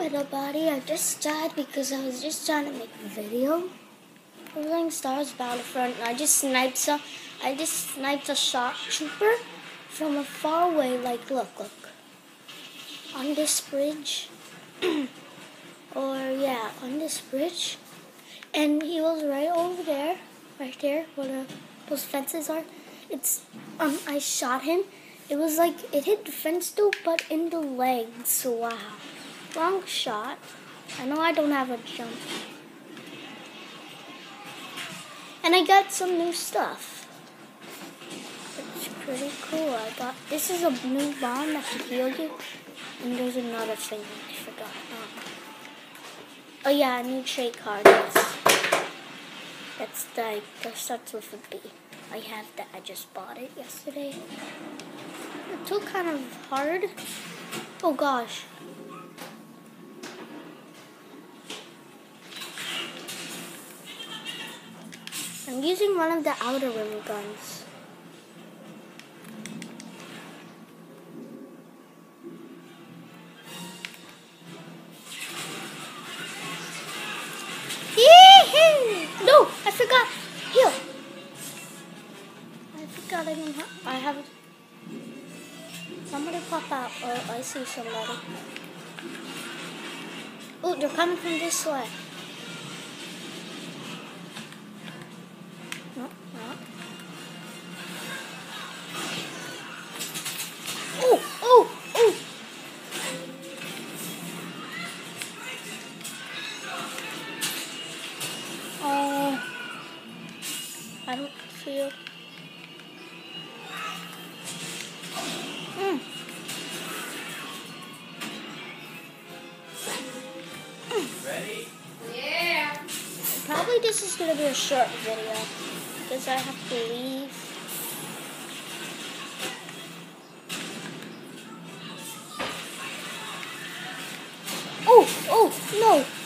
little buddy. I just died because I was just trying to make a video. I was playing Star Wars Battlefront and I just sniped a shot trooper from a far away. Like, look. On this bridge. On this bridge. And he was right over there. Right there where those fences are. I shot him. It was like, it hit the fence though, but in the legs. Wow. Wrong shot. I know I don't have a jump. And I got some new stuff. It's pretty cool. This is a new bomb that can heal you. And there's another thing I forgot. Oh yeah, a new trade card. That starts with a B. I have that. I just bought it yesterday. It took kind of hard. Oh gosh. I'm using one of the outer rim guns. No, I forgot. Heal. I have. Somebody pop out. Oh, I see somebody. Oh, they're coming from this way. No. Oh. I don't feel. Ready? Yeah. Probably this is going to be a short video because I have to leave. Oh, no.